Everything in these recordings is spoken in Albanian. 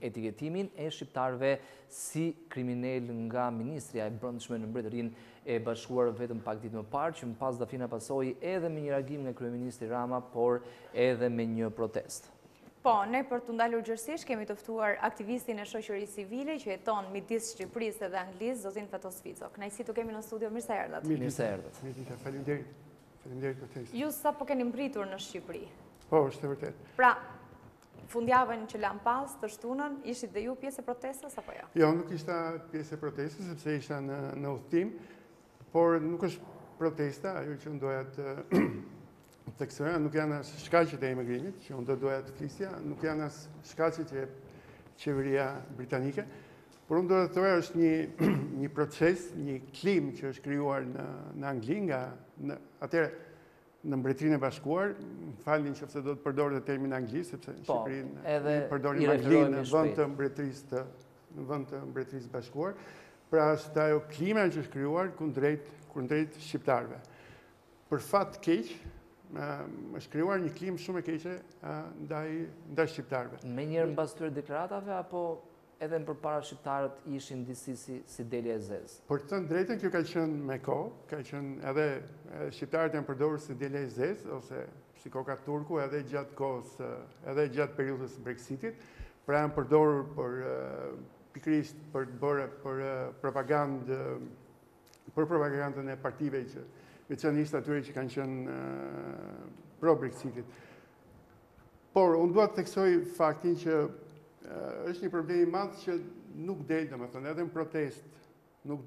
etiketimin e shqiptarëve si kriminal nga Ministria e Brendshme në Mbretërinë e Bashkuar vetëm pak ditë më parë, që më pas dafina pasoi edhe me një reagim nga kryeministri Rama, por edhe me një protestë. Po, ne për të ndalur gjërësisht kemi të ftuar aktivistin e shoqërisë civile që jeton midis Shqipërisë dhe Anglisë, zotin Fatos Fico. Kënaqësi të kemi në studio, mirë se erdhët. Mirë se erdhët. Faleminderit. Faleminderit për tekstin. Ju sapo keni mbritur në Shqipëri. Po, është e vërtet. Pra, fundjavën që lam pas të shtunën, ishit dhe ju pjesë e protestës apo jo? Jo, nuk ishta pjesë e protestës, sepse isha në udhtim, por nuk është protesta, ajo që unë doja të teksoja, nuk janë as shkaqet e emigrimit, që unë doja të flisja, nuk janë as shkaqet e qeveria britanike, por unë doja të thoja është një proces, një klim që është krijuar në Angli nga atëherë në Mbretërinë e Bashkuar, falni nëse do të përdor të termin anglisht, sepse në Shqipërinë përdorim anglinë në vend të Mbretërisë Bashkuar. Pra është ajo klima që është krijuar kundrejt shqiptarëve. Për fat keq, është krijuar një klimë shumë e keqe ndaj shqiptarëve. Me njëherë mbas këtyre deklaratave apo edhe më përpara shqiptarët ishin disi si delja e zezë? Për të thënë drejtën, kjo ka qenë me kohë, ka qenë edhe shqiptarët janë përdorur si delja e zezë ose si koka turku edhe gjatë kohës, edhe gjatë periudhës Brexitit, pra janë përdorur pikërisht për propagandën e partive që veçanërisht atyre që kanë qenë pro Brexitit. Por unë dua të theksoj faktin që është një problem i madh që nuk del, domethënë, edhe në protest nuk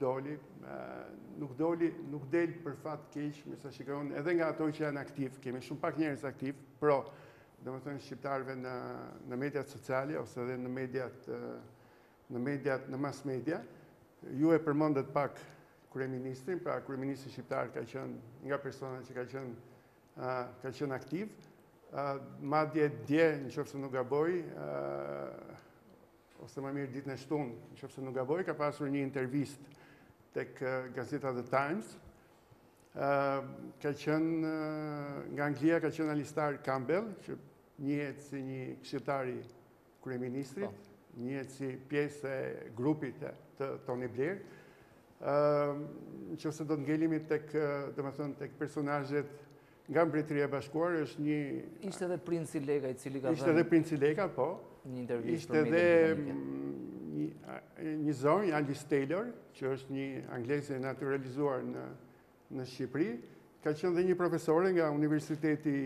del për fat keq, me sa shikojnë edhe nga ato që janë aktiv, kemi shumë pak njerëz aktiv, domethënë shqiptarëve në mediat sociale ose edhe në mass media. Ju e përmendet pak kryeministrin, pra kryeministri shqiptar ka qenë nga persona që ka qenë aktiv. Madje dje, nëse nuk gaboj, ose më mirë ditën e shtunë, nëse nuk gaboj, ka pasur një intervistë tek gazeta The Times. Ka qenë nga Anglia, ka qenë Alistair Campbell, që njihet si një këshilltari kryeministrit, njihet si pjesë e grupit të Tony Blair. Nëse do të ngelimi tek personazhet nga Mbretëria e Bashkuar, është një... Ishte edhe Princi Lega i cili ka Ishte edhe Princi Lega, po. Një intervistë për mediat britanike. Një zonjë, Alice Taylor, që është një angleze naturalizuar në Shqipëri, ka qenë dhe një profesore nga Universiteti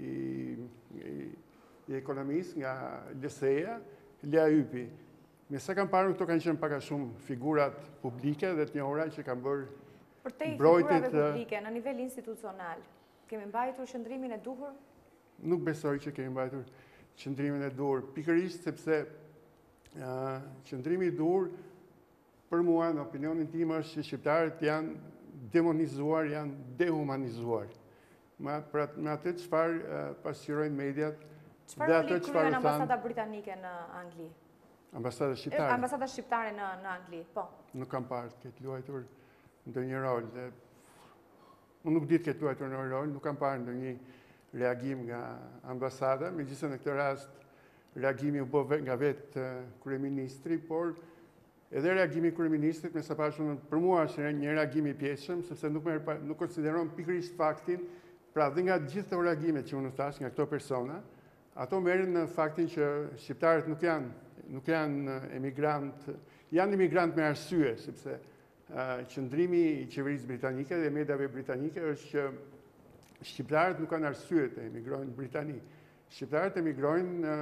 i Ekonomisë, nga LSE-ja, Lea Ypi. Me sa kam parë, këto kanë qenë paka shumë figurat publike dhe të njohura që kanë bërë për te figurave publike në nivel institucional. Kemi mbajtur qëndrimin e duhur? Nuk besoj që kemi mbajtur qëndrimin e duhur, pikërisht sepse qëndrimi i duhur për mua, në opinionin tim, është që shqiptarët janë demonizuar, janë dehumanizuar. Me atë çfarë pasqyrojnë mediat dhe atë çfarë kryen ambasada britanike në Angli? Ambasada shqiptare? Ambasada shqiptare në Angli, po. Nuk kam parë të ketë luajtur ndonjë rol. Unë nuk di të ketë luajtur në rol, nuk kam parë ndonjë reagim nga ambasada, megjithëse në këtë rast reagimi u bë nga vetë kryeministri, por edhe reagimi kryeministrit, me sa pashun për mua është një reagim i pjeshëm, sepse nuk konsideron pikërisht faktin, pra dhe nga gjithë të reagimet që unë thash nga këto persona, ato merren në faktin që shqiptarët nuk janë emigrant, janë emigrant me arsye, sepse qëndrimi i qeverisë britanike dhe mediave britanike është që shqiptarët nuk kanë arsye të emigrojnë në Britani. Shqiptarët emigrojnë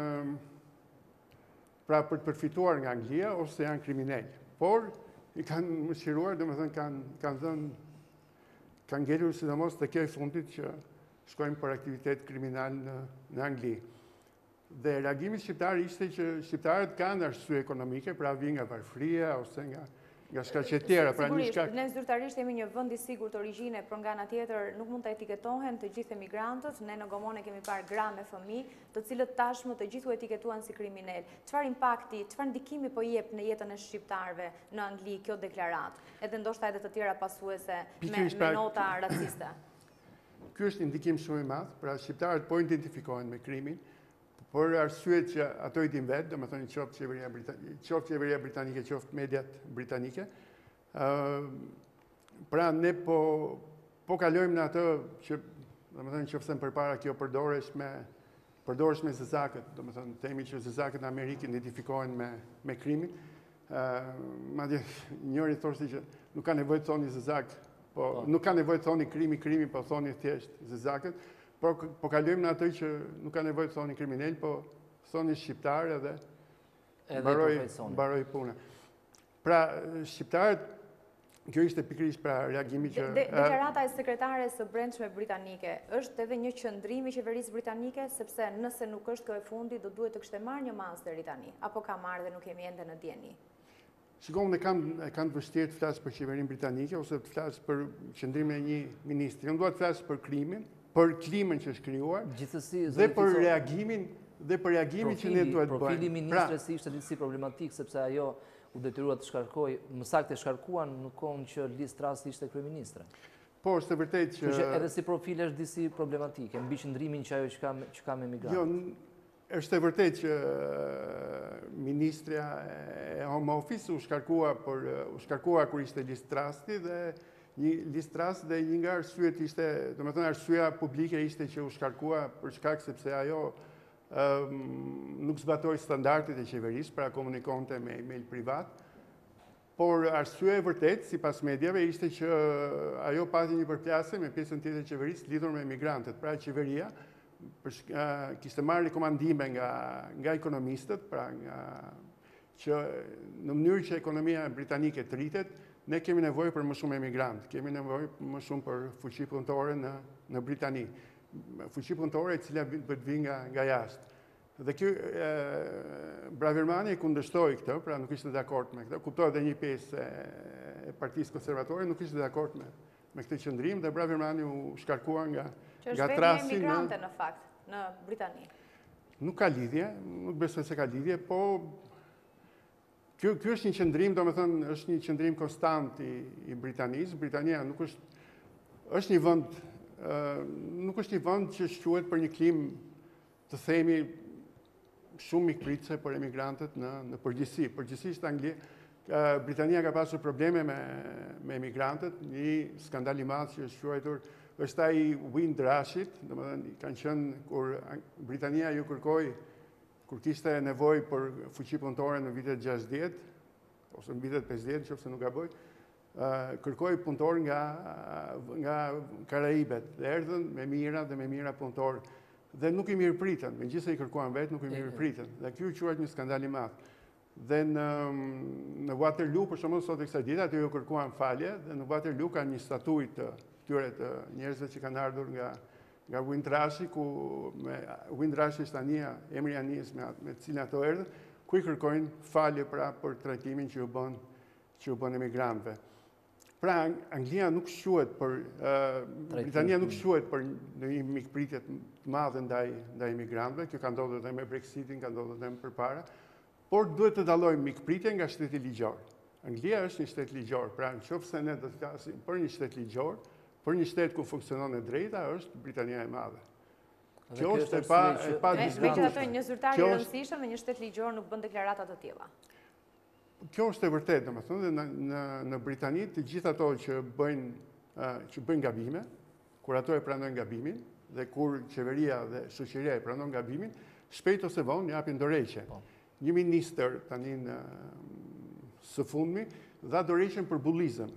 pra për të përfituar nga Anglia ose janë kriminal. Por i kanë mëshiruar, domethënë kanë ngelur sidomos të kjo i fundit që shkojnë për aktivitet kriminal në Angli. Dhe reagimi shqiptar ishte që shqiptarët kanë arsye ekonomike, pra vinë nga varfëria ose nga shkaqe tjera. Sigurisht, ne zyrtarisht jemi një vend i sigurt origjine, por nga ana tjetër nuk mund të etiketohen të gjithë emigrantët. Ne në Gomone kemi parë gra me fëmijë, të cilët tashmë të gjithë u etiketuan si kriminal. Çfarë impakti, çfarë ndikimi po jep në jetën e shqiptarëve në Angli kjo deklaratë? Edhe ndoshta edhe të tjera pasuese me nota raciste. Ky është një ndikim shumë i madh, pra shqiptarët po identifikohen me krimin, Por arsye që ato i din vetë, domethënë qoftë qeveria britanike, qoftë mediat britanike. Pra ne po kalojmë në atë që domethënë qoftë përpara kjo përdoresh me zezakët, domethënë themi që zezakët në Amerikë identifikohen me krimin. Madje njëri thoshte që nuk ka nevojë të thoni zezak, nuk ka nevojë të thoni krimi, po thoni thjesht zezakët. Po kalojmë në atë që nuk ka nevojë të thoni kriminal, po thoni shqiptar edhe mbaroi puna. Pra, shqiptarët, kjo ishte pikërisht pra reagimi që... Deklarata e sekretares së brendshme britanike është edhe një qëndrim i qeverisë britanike, sepse nëse nuk është kjo e fundi, do duhet të kishte marrë një masë deri tani, apo ka marrë dhe nuk jemi ende në dieni? Shikon, e kanë vështirë të flasë për qeverinë britanike, ose të flasë për qëndrimin e një ministri. Unë dua të flasë për klimin, për klimën që është krijuar, dhe për reagimin që ne duhet bëjmë. Profili ministres ishte gjithsesi problematik, sepse ajo u detyrua të shkarkoj, më saktë e shkarkuan në kohën që Liz Truss ishte kryeministre. Po, është e vërtetë që... Edhe si profil është disi problematike, mbi qëndrimin që ajo që ka me migrantët. Jo, është e vërtetë që ministrja e Home Office u shkarkua kur ishte Liz Trussi, dhe Liz Truss dhe një nga arsyet ishte, domethënë arsyeja publike ishte që u shkarkua për shkak sepse ajo nuk zbatoi standardet e qeverisë, pra komunikonte me email privat. Por arsyeja e vërtetë sipas mediave ishte që ajo pati një përplasje me pjesën tjetër të qeverisë lidhur me migrantët. Pra qeveria kishte marrë rekomandime nga ekonomistët, pra që në mënyrë që ekonomia britanike të rritet, ne kemi nevojë për më shumë emigrantë, kemi nevojë më shumë për fuqi punëtore në Britani. Fuqi punëtore e cila do të vinë nga jashtë. Dhe kjo Bravermani e kundërshtoi këtë, pra nuk ishte dakord me këtë. Kuptohet edhe një pjesë e Partisë Konservatore nuk ishte dakord me këtë qëndrim, dhe Bravermani u shkarkua nga Trussi. Që është vetëm emigrante në fakt në Britani. Nuk ka lidhje, nuk besoj se ka lidhje, po Kjo është një qëndrim, domethënë, është një qëndrim konstant i Britanisë. Britania nuk është një vend, nuk është një vend që quhet për një klim, të themi, shumë mikpritëse për emigrantët në përgjithësi. Përgjithsisht Anglia, Britania ka pasur probleme me emigrantët, një skandal i madh që është quajtur është ai Windrushit, domethënë kanë qenë kur Britania ju kërkoi kur kishte nevojë për fuqi punëtore në vitet 60, ose në vitet 50, nëse nuk gaboj, kërkoi punëtor nga Karaibet, dhe erdhën me mira punëtor, dhe nuk i mirëpritën, megjithëse i kërkuan vetë, nuk i mirëpritën. Dhe ky quhet një skandal i madh. Dhe në Waterloo, për shembull, sot e kësaj dite, aty ju kërkuan falje, dhe në Waterloo ka një statuj të këtyre të njerëzve që kanë ardhur nga Windrushi, ku Windrushi është anija, emri i anijës me cilën ato erdhën, ku i kërkojnë falje pra për trajtimin që u bën emigrantëve. Pra, Anglia nuk quhet për Britania nuk quhet për një mikpritje të madhe ndaj emigrantëve, kjo ka ndodhur edhe me Brexitin, ka ndodhur edhe më përpara, por duhet të dallojmë mikpritjen nga shteti ligjor. Anglia është një shtet ligjor, pra nëse ne do të flasim për një shtet ligjor, për një shtet ku funksionon e drejta, është Britania e Madhe. Kjo është e pa diskutueshme. Një zyrtar i rëndësishëm në një shtet ligjor nuk bën deklarata të tilla. Kjo është e vërtetë, domethënë, dhe në Britani të gjithë ato që bëjnë gabime, kur ato e pranojnë gabimin, dhe kur qeveria dhe shoqëria e pranon gabimin, shpejt ose vonë japin dorëheqje. Një ministër tani së fundmi dha dorëheqjen për bullizëm.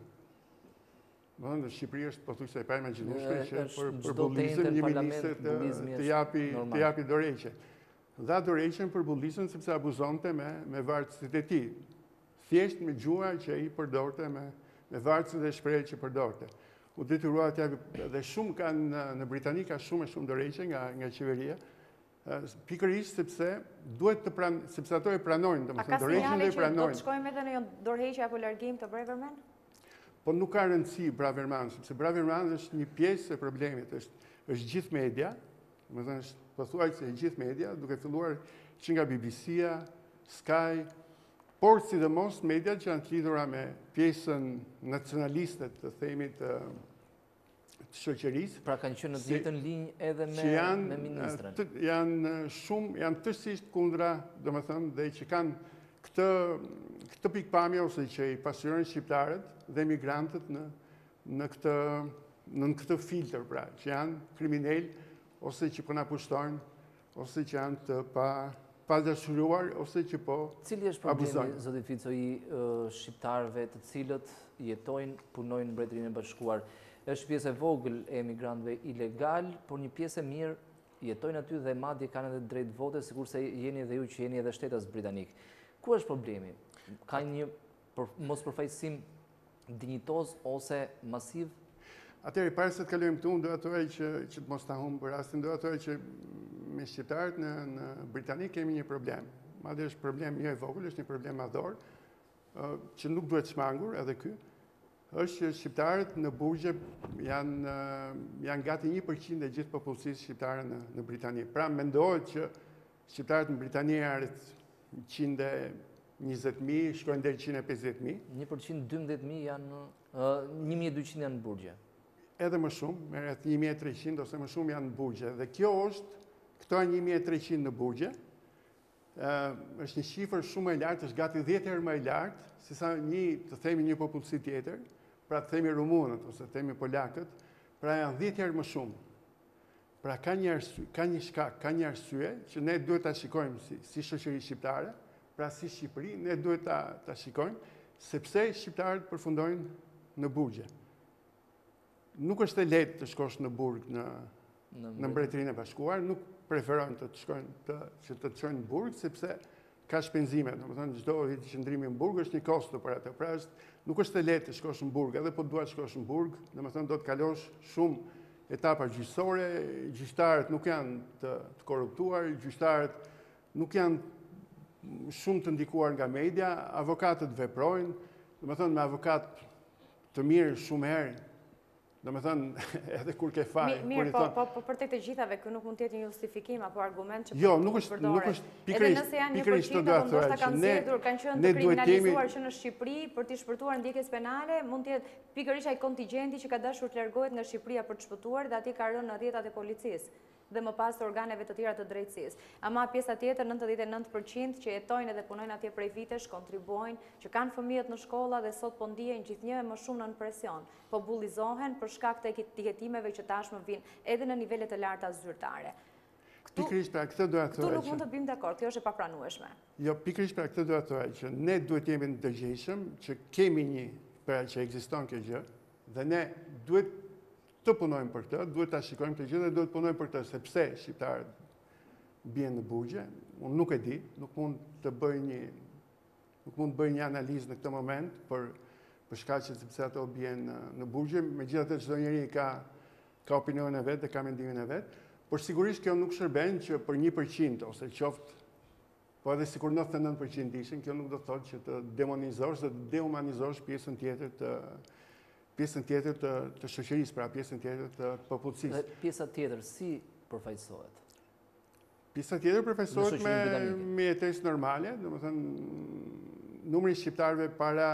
Në Shqipëri është pothuajse e paimagjinueshme që për bullizëm një ministër të japi dorëheqje. Dha dorëheqjen për bullizëm sepse abuzonte me varësitë e tij. Thjesht me gjuha që ai përdorte me varësitë dhe shprehjet që përdorte. U detyrua të japi, dhe shumë kanë në Britani ka shumë dorëheqje nga qeveria. Pikërisht sepse duhet sepse ato e pranojnë, domethënë dorëheqjen e pranojnë. Do të shkojmë edhe në një dorëheqje apo largim të Braverman? Po nuk ka rëndësi Braverman, sepse Braverman është një pjesë e problemit, është gjithë media, domethënë është pothuajse gjithë media, duke filluar që nga BBC-a, Sky, por sidomos mediat që janë të lidhura me pjesën nacionaliste të themi të shoqërisë. Pra kanë qenë në të njëjtën linjë edhe me ministrën. Janë tërësisht kundra, domethënë, dhe që kanë këtë pikpamje ose që i pasqyrojnë shqiptarët dhe migrantët në këtë filtr, pra, që janë kriminal ose që po na pushtojnë, ose që janë të pa dashuruar ose që po abuzojnë. Cili është problemi, zoti Fico, i shqiptarëve të cilët jetojnë, punojnë në Mbretërinë e Bashkuar? Është pjesë e vogël e emigrantëve ilegal, por një pjesë e mirë jetojnë aty dhe madje kanë edhe drejt vote, sikurse jeni edhe ju që jeni edhe shtetas britanik. Ku është problemi? Ka një mospërfaqësim dinjitoz ose masiv? Atëherë, para se të kalojmë këtu, do ato që të mos ta humb për rastin, do ato që me shqiptarët në Britani kemi një problem. Madje është problem jo i vogël, është një problem madhor, që nuk duhet shmangur, edhe ky, është që shqiptarët në burgje janë gati 1% e gjithë popullsisë shqiptare në Britani. Pra mendohet që shqiptarët në Britani janë 120.000, shkojnë deri 150.000. 1% 12.000 janë 1.200 janë në burgje. Edhe më shumë, merret 1.300 ose më shumë janë në burgje. Dhe këto janë 1.300 në burgje, është një shifër shumë e lartë, është gati 10 herë më e lartë, se sa të themi një popullsi tjetër, pra të themi rumunët ose të themi polakët, pra janë 10 herë më shumë. Pra ka një shkak, ka një arsye që ne duhet ta shikojmë si shoqëri shqiptare, pra si Shqipëri, ne duhet ta shikojmë, sepse shqiptarët përfundojnë në burgje. Nuk është e lehtë të shkosh në burg në Mbretërinë e Bashkuar, nuk preferojnë që të çojnë në burg, sepse ka shpenzime, domethënë çdo vit qëndrimi në burg është një kosto për atë. Pra nuk është e lehtë të shkosh në burg, edhe po dua të shkosh në burg, domethënë do të kalosh shumë etapa gjyqësore, gjyqtarët nuk janë të korruptuar, gjyqtarët nuk janë shumë të ndikuar nga media, avokatët veprojnë, domethënë me avokat të mirë shumë herë. Domethënë, edhe kur ke faj... Mirë, po për të gjithave, kë nuk mund të jetë një justifikim apo argument që jo, nuk është edhe nëse janë 1%, apo ndoshta kanë zgjedhur, kanë qenë të kriminalizuar që në Shqipëri për të shpërtuar ndjekjes penale, mund të jetë pikërisht ai kontingjenti që ka dashur të largohet nga Shqipëria për të shpëtuar dhe aty ka rënë në rrjetat e policisë dhe më pas organeve të tjera të drejtësisë. Ama pjesa tjetër, 99% që jetojnë edhe punojnë atje prej vitesh, kontribuojnë, që kanë fëmijët në shkolla dhe sot po ndihen gjithnjë më shumë nën presion, po bullizohen për shkak të etiketimeve që tashmë vijnë edhe në nivele të larta zyrtare. Pikërisht pra këtë do të thotë. Këtu nuk mund të bëjmë dakord, kjo është e papranueshme. Jo, pikërisht pra këtë do të thotë që ne duhet jemi të ndërgjegjshëm, që kemi një pra që ekziston kjo gjë dhe ne duhet të punojmë për këtë, duhet ta shikojmë këtë gjë dhe duhet punojmë për këtë, sepse shqiptarët bien në burgje. Unë nuk e di, nuk mund të bëj një analizë në këtë moment për shkaqe sepse ato bien në burgje, megjithatë çdo njeri ka opinionin e vet dhe ka mendimin e vet, por sigurisht kjo nuk shërben që për 1% ose qoftë po edhe sikur 99% ishin, kjo nuk do të thotë që të demonizosh dhe të dehumanizosh pjesën tjetër të shoqërisë, pra pjesën tjetër të popullsisë. Dhe pjesa tjetër si përfaqësohet? Pjesa tjetër përfaqësohet me mjetesë normale, domethënë numri i shqiptarëve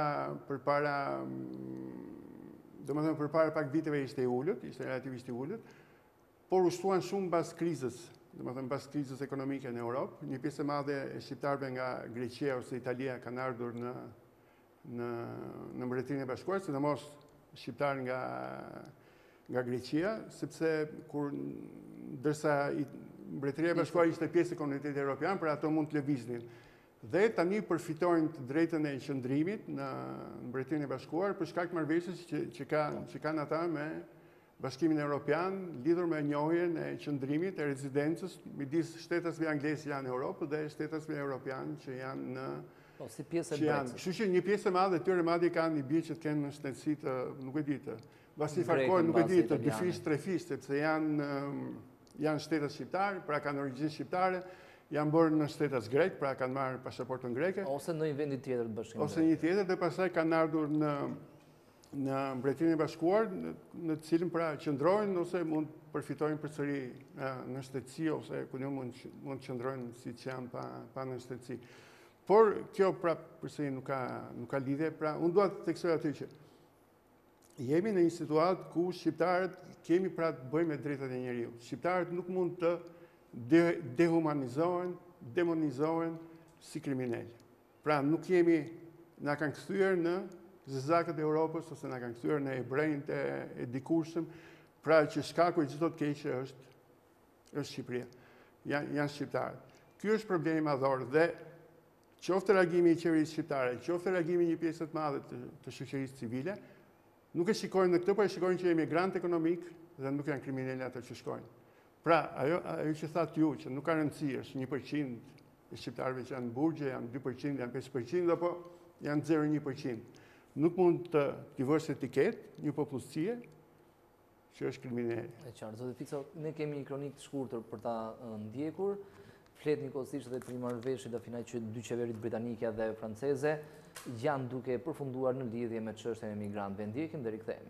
përpara pak viteve ishte i ulët, ishte relativisht i ulët, por u shtuan shumë pas krizës, domethënë pas krizës ekonomike në Europë. Një pjesë e madhe e shqiptarëve nga Greqia ose Italia kanë ardhur në Mbretërinë e Bashkuar, sidomos shqiptar nga Greqia, sepse ndërsa Mbretëria e Bashkuar ishte pjesë e Komunitetit Evropian, pra ato mund të lëviznin. Dhe tani përfitojnë të drejtën e qëndrimit në Mbretërinë e Bashkuar për shkak të marrëveshjes që kanë ata me Bashkimin Evropian, lidhur me njohjen e qëndrimit e rezidencës midis shtetasve anglez që janë në Europë dhe shtetasve evropian që janë në si pjesë e Brexit. Kështu që një pjesë e madhe tyre madje kanë një bie që të kenë në shtetësi të, nuk e di të, basifarkohen, nuk e di të dyfish, trefish, sepse janë shtetas shqiptar, pra kanë origjinë shqiptare, janë bërë në shtetas grek, pra kanë marrë pasaportën greke. Ose në një vendi tjetër të bashkimit. Ose një tjetër dhe pastaj kanë ardhur në Mbretërinë e Bashkuar, në të cilën pra qëndrojnë ose mund përfitojnë përsëri në shtetësi ose ku jo mund qëndrojnë siç janë pa në shtetësi. Por kjo pra përsëri nuk ka lidhje, pra unë dua të theksoj aty që jemi në një situatë ku shqiptarët kemi pra të bëjmë me drejtat e njeriut. Shqiptarët nuk mund të dehumanizohen, demonizohen si kriminal. Pra nuk jemi, na kanë kthyer në zezakët e Europës ose na kanë kthyer në ebrejt e dikurshëm, pra që shkaku i çdo të keqe është Shqipëria. Janë shqiptarët. Ky është problemi madhor dhe qoftë reagimi i qeverisë shqiptare, qoftë reagimi i një pjesë të madhe të shoqërisë civile, nuk e shikojnë në këtë, por e shikojnë që emigrant ekonomik dhe nuk janë kriminalë ato që shkojnë. Pra, ajo që thatë ju, që nuk ka rëndësi, është 1% e shqiptarëve që janë në burgje, janë 2%, janë 5%, apo janë 0,1%. Nuk mund të t'i vësh etiket një popullsie që është kriminale. E qartë, zotë Fico, ne kemi një kronik të shkurtër për ta ndjekur. Flet njëkohësisht edhe për marrëveshjet e finaj që dy qeverit britanike dhe franceze janë duke përfunduar në lidhje me çështjen e migrantëve. Ndjekim dhe rikthehemi.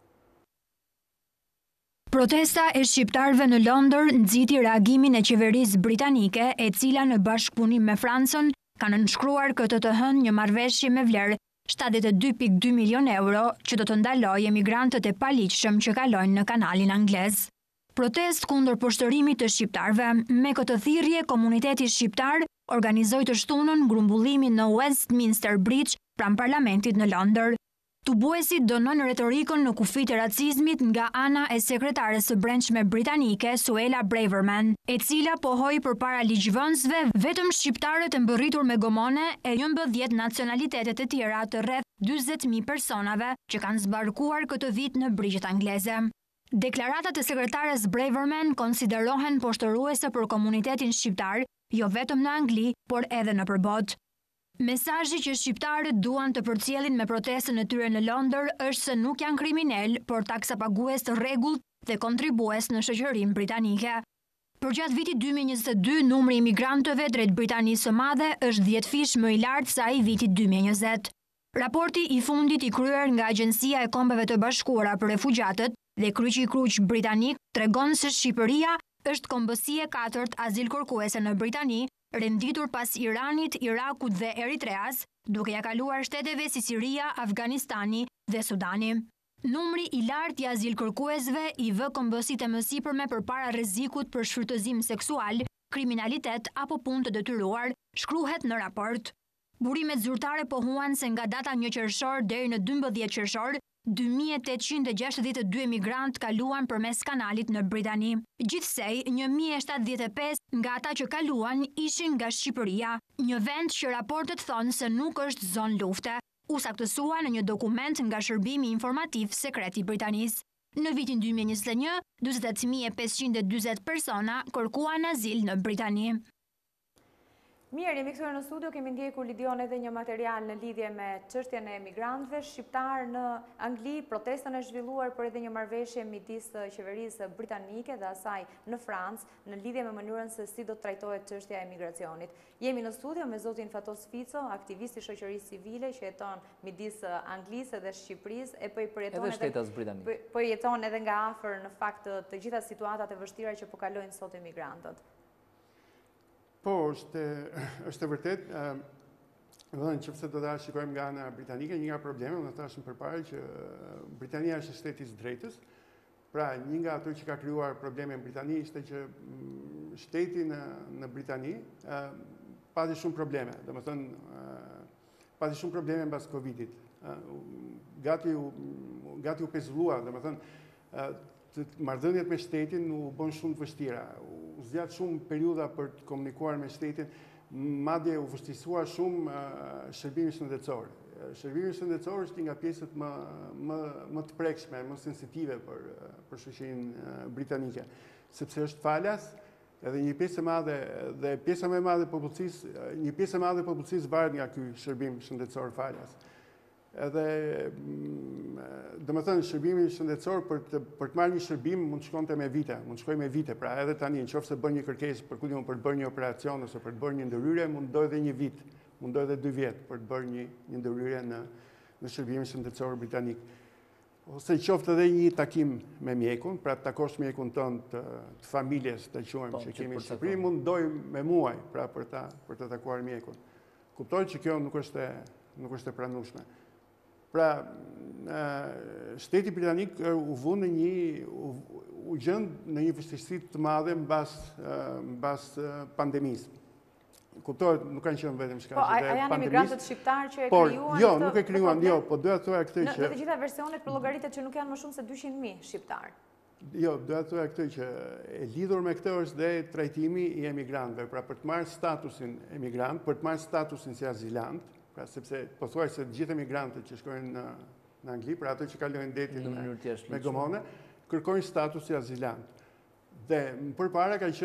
Protesta e shqiptarëve në Londër nxiti reagimin e qeverisë britanike, e cila në bashkëpunim me Francën ka nënshkruar këtë të hënë një marrëveshje me vlerë 72.2 milion euro që do të ndalojë emigrantët e paligjshëm që kalojnë në kanalin anglez. Protest kundër poshtërimit të shqiptarëve. Me këtë thirrje, komuniteti shqiptar organizoi të shtunën grumbullimin në Westminster Bridge pranë parlamentit në Londër. Tubuesit dënojnë retorikën në kufit e racizmit nga ana e sekretares së brendshme britanike Suella Braverman, e cila pohoi përpara ligjvënësve vetëm shqiptarët e mbërritur me gomone e jo 10 nacionalitetet e tjera të rreth 40.000 personave që kanë zbarkuar këtë vit në brigjet angleze. Deklaratat e sekretares Braverman konsiderohen poshtëruese për komunitetin shqiptar, jo vetëm në Angli, por edhe në përbot. Mesazhi që shqiptarët duan të përcjellin me protestën e tyre në Londër është se nuk janë kriminal, por taksapagues të rregullt dhe kontribues në shoqërinë britanike. Përgjatë vitit 2022, numri i migrantëve drejt Britanisë së Madhe është 10 fish më i lartë se ai i vitit 2020. Raporti i fundit i kryer nga Agjencia e Kombeve të Bashkuara për Refugjatët dhe Kryqi i Kuq britanik tregon se Shqipëria është kombësia e 4 azil kërkuese në Britani, renditur pas Iranit, Irakut dhe Eritreas, duke ja kaluar shteteve si Siria, Afganistani dhe Sudani. Numri i lartë i azil kërkuesve i vë kombësitë më sipërme përpara rrezikut për shfrytëzim seksual, kriminalitet apo punë të detyruar, shkruhet në raport. Burimet zyrtare pohuan se nga data 1 qershor deri në 12 qershor, 2.862 emigrant kaluan përmes kanalit në Britani. Gjithsej, 1.075 nga ata që kaluan ishin nga Shqipëria, një vend që raportet thonë se nuk është zonë lufte, u saktësua në një dokument nga Shërbimi Informativ Sekret i Britanisë. Në vitin 2021, 48.540 persona kërkuan azil në Britani. Mirë, jemi kthyer në studio, kemi ndjekur Lidion edhe një material në lidhje me çështjen e emigrantëve shqiptar në Angli. Protestën e zhvilluar për edhe një marrëveshje midis qeverisë britanike dhe asaj në Francë në lidhje me mënyrën se si do të trajtohet çështja e emigracionit. Jemi në studio me zotin Fatos Fico, aktivist i shoqërisë civile që jeton midis Anglisë dhe Shqipërisë e po jeton edhe nga afër në fakt të gjitha situatat e vështira që po kalojnë sot emigrantët. Po, është e vërtet, nëse do ta shikojmë nga ana britanike, një nga problemet, unë thashëm përpara që Britania është shteti i drejtës. Pra, një nga ato që ka krijuar probleme në Britani ishte që shteti në Britani pati shumë probleme, domethënë pati shumë probleme mbas Covidit. Gati u pezullua, domethënë marrëdhëniet me shtetin u bën shumë të vështira. U zgjat shumë periudha për të komunikuar me shtetin, madje u vështirësua shumë shërbimi shëndetësor. Shërbimi shëndetësor është një nga pjesët më të prekshme, më sensitive për shoqërinë britanike, sepse është falas, edhe një pjesë e madhe dhe pjesa më e madhe e popullsisë, një pjesë e madhe e popullsisë varet nga ky shërbim shëndetësor falas. Edhe, domethënë, shërbimi shëndetësor për të marrë një shërbim mund të shkonte me vite, pra edhe tani nëse bën një kërkesë për të bërë një operacion ose për të bërë një ndërhyrje, mund dojë edhe 1 vit, mund dojë edhe 2 vjet për të bërë një ndërhyrje në shërbimin shëndetësor britanik. Ose qoftë edhe një takim me mjekun, pra të takosh mjekun tënd të familjes, të quajmë që kemi në Shqipëri, mund dojë me muaj, pra për të takuar mjekun. Kuptoj që kjo nuk është e pranueshme. Pra, shteti britanik u vënë u gjënd në një vështirësi të madhe mbas pandemisë. Kuptohet, nuk kanë qenë vetëm shkaqe të pandemisë. Po, a janë imigrantët shqiptarë që e krijuan? Jo, nuk e krijuan, jo, po doja të thoya këtë që... Në të gjitha versionet përllogaritet që nuk janë më shumë se 200.000 shqiptarë. Jo, doja të thoya këtë që e lidhur me këtë është dhe trajtimi i emigrantëve. Pra për të marrë statusin emigrant, për të marrë statusin si azilant, pra sepse po thuaj se të gjithë emigrantët që shkojnë në Angli, pra ato që kalojnë detin me gomone, kërkojnë status si azilant. Dhe përpara ka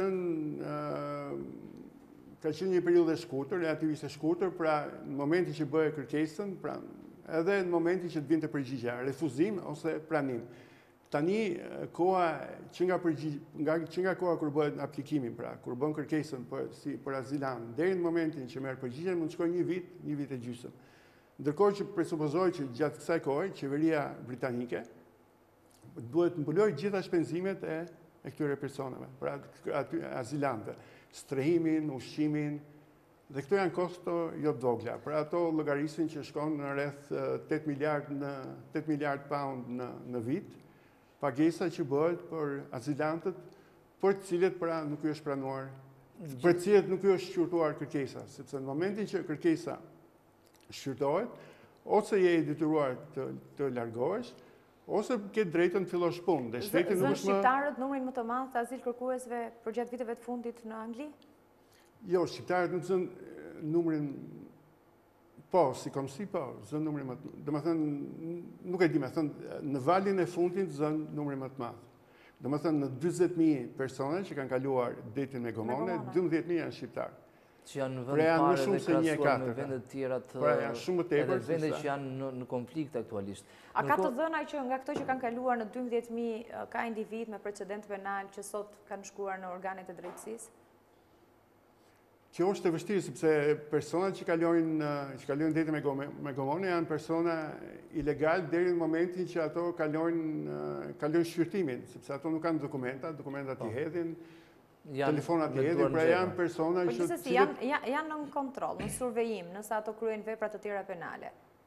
qenë një periudhë e shkurtër, relativisht e shkurtër, pra në momentin që bëhe kërkesën, pra edhe në momentin që të vinte përgjigja, refuzim ose pranim. Tani, koha që nga koha kur bëhet aplikimin, pra kur bën kërkesën për azilant, deri në momentin që merr përgjigjen, mund të shkojë një vit e gjysmë. Ndërkohë që presupozoj që gjatë kësaj kohe, qeveria britanike duhet mbulojë gjitha shpenzimet e këtyre personave, pra azilantëve, strehimin, ushqimin, dhe këto janë kosto jo të vogla. Pra ato llogarisin që shkon në rreth 8 miliard pound në vit, pagesa që bëhet për azilantët, për të cilët pra nuk i është pranuar, për të cilët nuk i është shqyrtuar kërkesa, sepse në momentin që kërkesa shqyrtohet, ose je i detyruar të largohesh, ose ke drejtën të fillosh punë. Zënë shqiptarët numrin më të madh të azil kërkuesve për gjatë viteve të fundit në Angli? Jo, shqiptarët nuk zënë numrin, po, si zënë numrin më të madh. Domethënë, nuk e di me thënë, në valin e fundit zënë numrin më të madh. Domethënë, në 40.000 persona që kanë kaluar detin me gomone, 12.000 janë shqiptarë. Që janë në vend pare dhe krahasuar me vendet tjera edhe vendet që janë në konflikt aktualisht. A ka të dhëna që nga këto që kanë kaluar në 12.000 ka individ me precedent penal që sot kanë shkuar në organet e drejtësisë? Kjo është e vështirë, sepse personat që kalojnë detin me gomone janë persona ilegal deri në momentin që ato kalojnë shqyrtimin, sepse ato nuk kanë dokumentat i hedhin, telefonat i hedhin, pra janë persona që... Po gjithsesi, janë në kontroll, në survejim, nëse ato kryejnë vepra të tjera penale.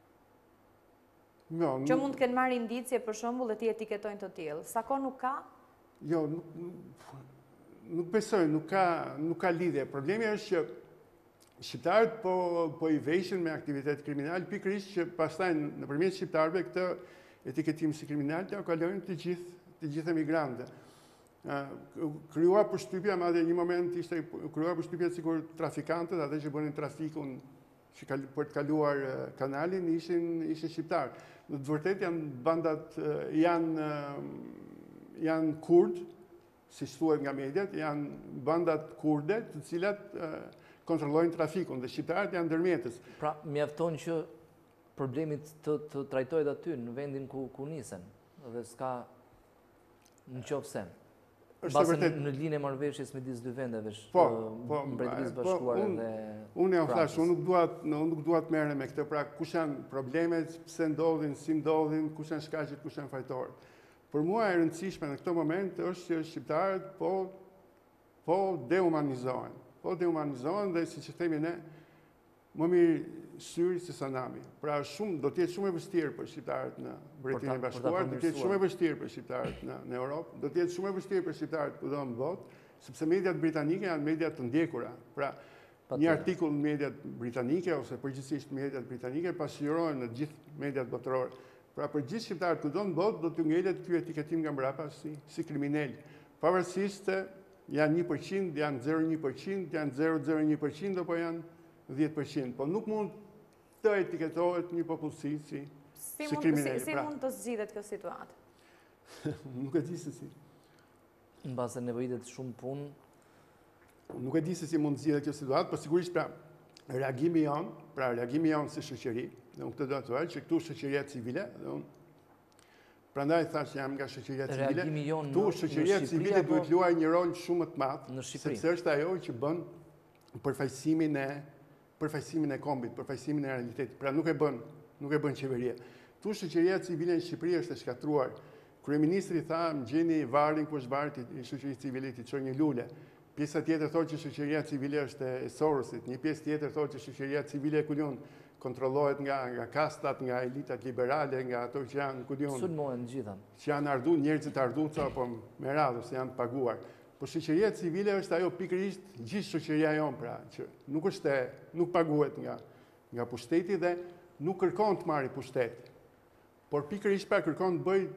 Që mund të kenë marrë indicje për shembull dhe ti etiketojnë të tillë. Sa kohë nuk ka? Jo, nuk besoj, nuk ka lidhje. Problemi është që shqiptarët po i veshin me aktivitet kriminal, pikërisht që pastaj nëpërmjet shqiptarëve këtë etiketim si kriminal të kalojnë të gjithë emigrantët. Kryuar përshtypja, madje një moment ishte kryuar përshtypja sikur trafikantët, ata që bënin trafikun për të kaluar kanalin, ishin shqiptarë. Në të vërtet janë bandat, janë kurd, si thuhet nga mediat, janë bandat kurde të cilat kontrollojnë trafikun dhe shqiptarët janë ndërmjetës. Pra, mjafton që problemit të trajtohet aty në vendin ku nisen dhe s'ka në qoftë sen. Basë në linje marrëveshjes midis dy vendeve, Mbretërisë Bashkuare dhe... Unë jam thash, unë nuk dua të merrem me këtë, pra kush janë problemet, pse ndodhin, si ndodhin, kush janë shkaqet, kush janë fajtorët. Për mua e rëndësishme në këtë moment është që shqiptarët po dehumanizohen. Po dehumanizohen dhe siç e themi ne, më mirë syri se sanami. Pra do të jetë shumë e vështirë për shqiptarët në Mbretërinë e Bashkuar, do të jetë shumë e vështirë për shqiptarët në Europë, do të jetë shumë e vështirë për shqiptarët kudo në botë, sepse mediat britanike janë mediat të ndjekura. Pra një artikull në mediat britanike ose përgjithsisht mediat britanike pasqyrohen në gjithë mediat botërore. Pra për gjithë shqiptarët kudo në botë do t'u ngelet ky etiketim nga mbrapa si kriminal. Pavarësisht se janë 1%, janë 0,1%, janë 0,01% apo janë 10%, po nuk mund të etiketohet një popullsi si kriminal. Si mund të zgjidhet kjo situatë? Nuk e di se si. Në base nevojitet shumë punë. Nuk e di se si mund të zgjidhet kjo situatë, por sigurisht pra reagimi jonë si shoqëri, dhe unë këtë do të thoya që këtu shoqëria civile, dhe unë prandaj thash jam nga shoqëria civile, këtu shoqëria civile duhet luajë një rol shumë të madh, sepse është ajo që bën përfaqësimin e kombit, përfaqësimin e realitetit. Pra nuk e bën qeveria. Tu shoqëria civile në Shqipëri është e shkatruar. Kryeministri tha, më gjeni varin ku është vari i shoqërisë civile ti çon një lule. Pjesa tjetër thotë që shoqëria civile është e Sorosit, një pjesë tjetër thotë që shoqëria civile e kulon kontrollohet nga kastat, nga elitat liberale, nga ato që janë, ku diun, sulmohen gjitha. që janë ardhur, njerëzit ardhuca, po me radhë, se janë të paguar. Po shoqëria civile është ajo pikërisht gjithë shoqëria jonë, pra, që nuk paguhet nga pushteti dhe nuk kërkon të marrë pushtet. Por pikërisht pra kërkon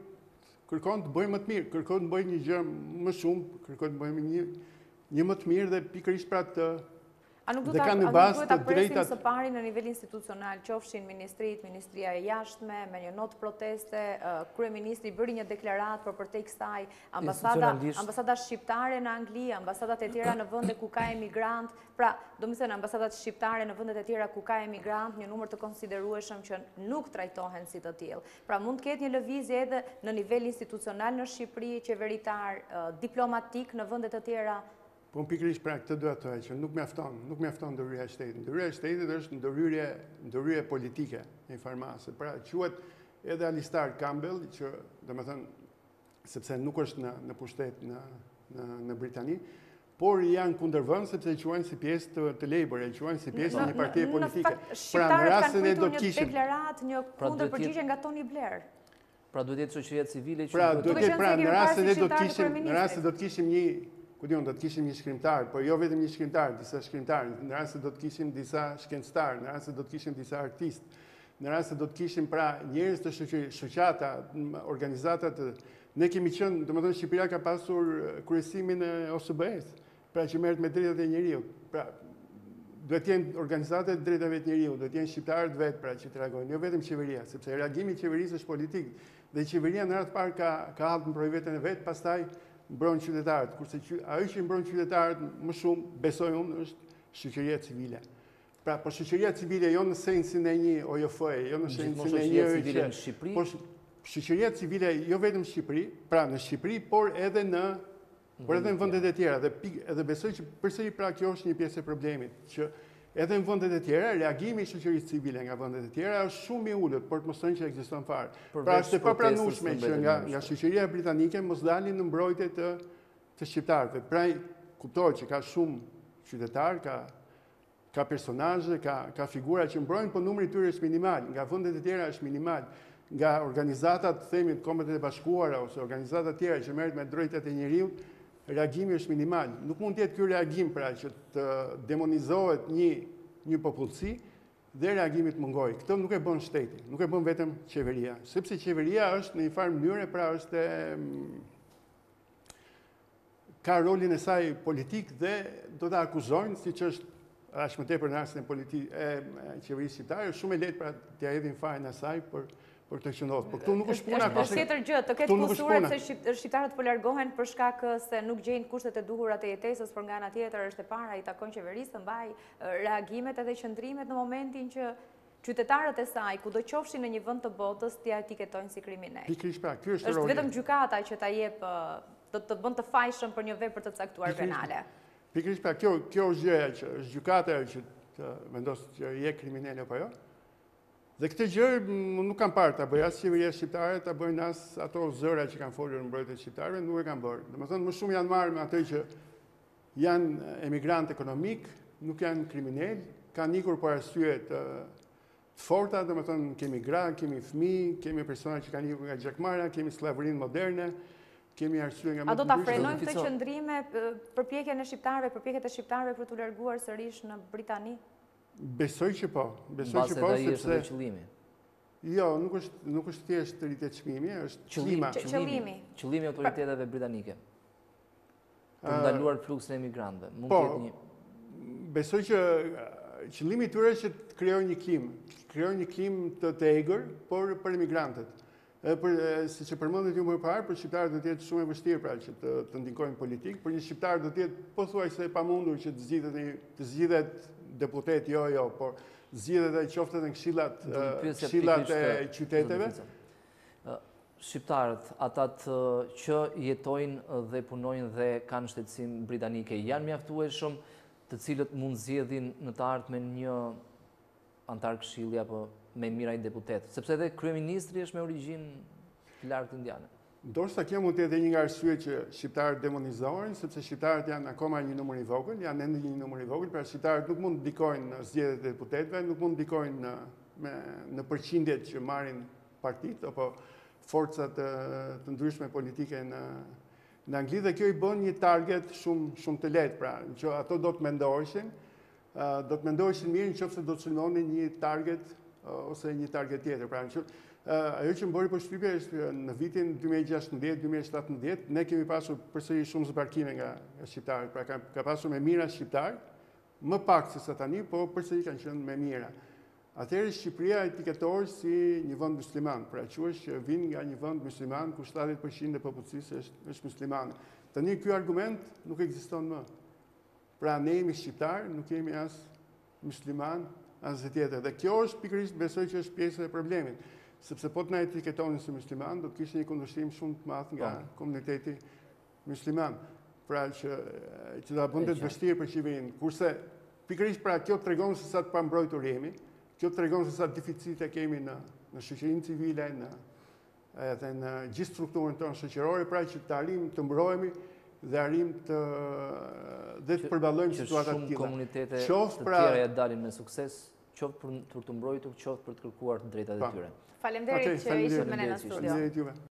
të bëj më të mirë, kërkon të bëj një gjë më shumë, kërkon të bëj një më të mirë dhe pikërisht pra të A nuk duhet ta presim së pari në nivel institucional, qofshin ministrit, ministria e jashtme, me një notë proteste, kryeministri bëri një deklarat për përtej kësaj, ambasada shqiptare në Angli, ambasadat e tjera në vende ku ka emigrant, pra, do më thënë ambasadat shqiptare në vendet e tjera ku ka emigrant, një numër të konsiderueshëm që nuk trajtohen si të tillë. Pra, mund të ketë një lëvizje edhe në nivel institucional në Shqipëri, qeveritar, diplomatik në vendet e tjera. Po në pikërisht pra këtë duhet të thoya që nuk mjafton ndërhyrja e shtetit. Ndërhyrja e shtetit është ndërhyrje politike në farmase. Pra quhet edhe Alistair Campbell, që domethënë sepse nuk është në pushtet në Britani, por janë kundërvënë sepse e quajnë si pjesë të Labour, e quajnë si pjesë të një partie politike. Pra në rastin e do të kishim një deklarat, një kundërpërgjigje nga Tony Blair. Pra duhet jetë shoqëria civile që pra në rastin e do të kishim një do të kishim një shkrimtar, por jo vetëm një shkrimtar, disa shkrimtarë, në rast se do të kishim disa shkencëtarë, në rast se do të kishim disa artistë, në rast se do të kishim pra njerëz të shoqata, organizata të ne kemi qenë, domethënë Shqipëria ka pasur kryesimin e OSBE-s, pra që merret me drejtat e njerëzit. Pra duhet të jenë organizatat e drejtave të njerëzit, duhet të jenë shqiptarët vetë pra që reagojnë, jo vetëm qeveria, sepse reagimi i qeverisë është politik dhe qeveria në radhë të parë ka hallë në veten e vet, pastaj mbron qytetarët, kurse ajo që mbron qytetarët më shumë, besoj unë, është shoqëria civile. Pra, po shoqëria civile jo në sensin e një OJF-e, jo në sensin e një Shqipëri. Po shoqëria civile jo vetëm në Shqipëri, pra në Shqipëri, por edhe në vendet e tjera. Edhe besoj që përsëri pra kjo është një pjesë e problemit, që edhe në vendet e tjera, reagimi i shoqërisë civile nga vendet e tjera është shumë i ulët, por të mos thënë që ekziston fare. Pra është e papranueshme që nga shoqëria britanike mos dalin në mbrojtje të shqiptarëve. Pra kuptohet që ka shumë qytetar, ka personazhe, ka figura që mbrojnë, po numri i tyre është minimal, nga vendet e tjera është minimal. Nga organizatat, themi, të Kombëtet e Bashkuara ose organizata të tjera që merret me drejtat e njerëzit, reagimi është minimal. Nuk mund të jetë ky reagim pra që të demonizohet një popullsi dhe reagimi të mungojë. Këtë nuk e bën shteti, nuk e bën vetëm qeveria, sepse qeveria është në një farë mënyrë pra është ka rolin e saj politik dhe do ta akuzojnë, siç është as më tepër në rastin e qeverisë shqiptare, është shumë e lehtë pra t'ia hedhin fajin asaj për këtë që ndodh. Po këtu nuk është puna për tjetër gjë, të ketë postuar se shqiptarët po largohen për shkak se nuk gjejnë kushtet e duhura të jetesës, por nga ana tjetër është e para i takon qeverisë të mbaj reagimet edhe qëndrimet në momentin që qytetarët e saj, kudo qofshin në një vend të botës, t'ia etiketojnë si kriminal. Pikërisht pra, ky është roli. Është vetëm gjykata që ta jep të bën të fajshëm për një vepër të caktuar penale. Pikërisht pra, kjo është gjëja që është gjykata që të vendos që je kriminal apo jo. Dhe këtë gjë nuk kam parë ta bëj as qeveria shqiptare, ta bëjnë as ato zëra që kanë folur në mbrojtje shqiptare, nuk e kanë bërë. Domethënë më shumë janë marrë me atë që janë emigrant ekonomik, nuk janë kriminal, kanë ikur për arsye të forta, domethënë kemi gra, kemi fëmijë, kemi persona që kanë ikur nga gjakmarrja, kemi slavërinë moderne, kemi arsye nga A do ta frenojmë këtë qëndrime përpjekjen e shqiptarëve, përpjekjet e shqiptarëve për t'u larguar sërish në Britani? Besoj që po, sepse qëllimi. Jo, nuk është thjesht rritje çmimi, është qëllimi. Qëllimi i autoriteteve britanike. Për ndaluar fluksin e emigrantëve. Mund të jetë një. Besoj që qëllimi i tyre është që të krijojnë një klim të egër, por për emigrantët. Siç e përmendet ju më parë, për shqiptarët do të jetë shumë e vështirë pra që të ndikojnë politik, për një shqiptar do të jetë pothuajse e pamundur që të zgjidhet deputet por zgjidhet edhe qoftë në këshillat e qyteteve. Shqiptarët, ata që jetojnë dhe punojnë dhe kanë shtetësim britanike, janë mjaftueshëm, të cilët mund zgjedhin në të ardhmen një antar këshilli apo me miraj deputet, sepse edhe kryeministri është me origjinë të largët indiane. Ndoshta kjo mund të jetë një nga arsyet që shqiptarët demonizohen, sepse shqiptarët janë akoma një numër i vogël, janë ende një numër i vogël, pra shqiptarët nuk mund të ndikojnë në zgjedhjet e deputetëve, nuk mund të ndikojnë në përqindjet që marrin partitë apo forcat të ndryshme politike në Angli, dhe kjo i bën një target shumë të lehtë, pra që ato do të mendoheshin mirë nëse do të sulmonin një target ose një target tjetër. Pra ajo që më bëri përshtypje është në vitin 2016-2017 ne kemi pasur përsëri shumë zbarkime nga shqiptarët, pra ka pasur me mira shqiptarë, më pak se sa tani, po përsëri kanë qenë me mira. Atëherë Shqipëria etiketohet si një vend musliman, pra quhesh që vin nga një vend musliman ku 70% e popullsisë është muslimane. Tani ky argument nuk ekziston më. Pra ne jemi shqiptarë, nuk jemi as musliman, as tjetër. Dhe kjo është pikërisht, besoj që është pjesë e problemit, sepse po të na etiketonin si musliman, do të kishte një kundërshtim shumë të madh nga komuniteti musliman. Pra që do ta bënte të vështirë për Shqipërinë. Kurse pikërisht pra kjo tregon se sa të pambrojtur jemi. Kjo tregon se sa deficite kemi në shoqërinë civile, edhe në gjithë strukturën tonë shoqërore, pra që të arrim të mbrohemi dhe arrim të përballojmë situata të tilla. Që shumë komunitete të tjera ja dalin me sukses, qoftë për të mbrojtur, qoftë për të kërkuar të drejtat e tyre. Faleminderit që ishit me ne në studio.